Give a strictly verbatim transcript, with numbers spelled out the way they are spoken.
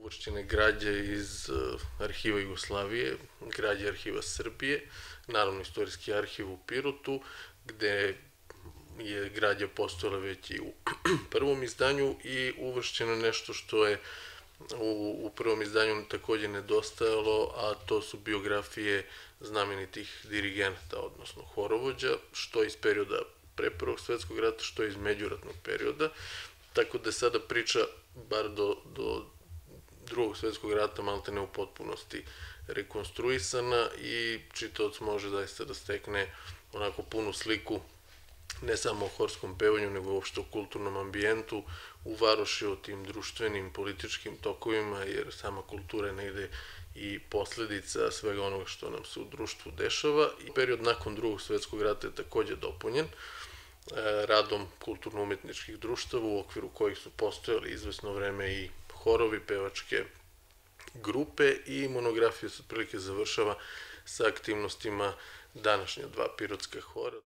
uvršćene građe iz arhiva Jugoslavije, građe arhiva Srbije, naravno istorijski arhiv u Pirotu, gde je građa postojala već i u prvom izdanju i uvršćeno nešto što je u, u prvom izdanju takođe nedostajalo, a to su biografije znamenitih dirigenata, odnosno horovođa, što iz perioda pre Prvog svetskog rata, što iz međuratnog perioda, tako da je sada priča, bar do, do Drugog svetskog rata, maltene u potpunosti rekonstruisana i čitaoc može zaista da stekne onako punu sliku ne samo o horskom pevanju, nego uopšte o kulturnom ambijentu u varoši, o tim društvenim, političkim tokovima, jer sama kultura je negde i posledica svega onoga što nam se u društvu dešava. I period nakon Drugog svetskog rata je takođe dopunjen radom kulturno-umetničkih društava u okviru kojih su postojali izvesno vreme i horovi, pevačke grupe i monografija se otprilike završava sa aktivnostima današnja dva pirotska hora.